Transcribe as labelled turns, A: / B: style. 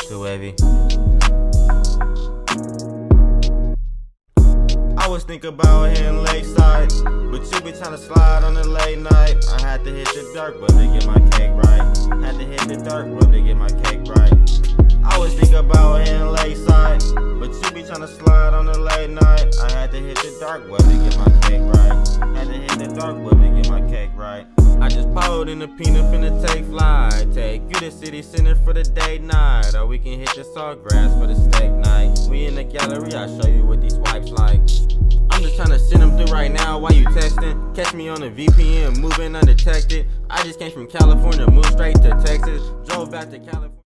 A: Too heavy. I was thinking about hitting Lakeside, but you be trying to slide on the late night. I had to hit the dark web to get my cake right. Had to hit the dark web to get my cake right. I was thinking about hitting Lakeside, but you be trying to slide on the late night. I had to hit the dark web to get my cake right. Had to hit the dark web to get my cake right. I just pulled in the peanut, finna take flight. Take you to city center for the date night, or we can hit the salt grass for the steak night. We in the gallery, I'll show you what these swipes like. I'm just trying to send them through right now while you texting. Catch me on the VPN, moving undetected. I just came from California, moved straight to Texas. Drove back to California.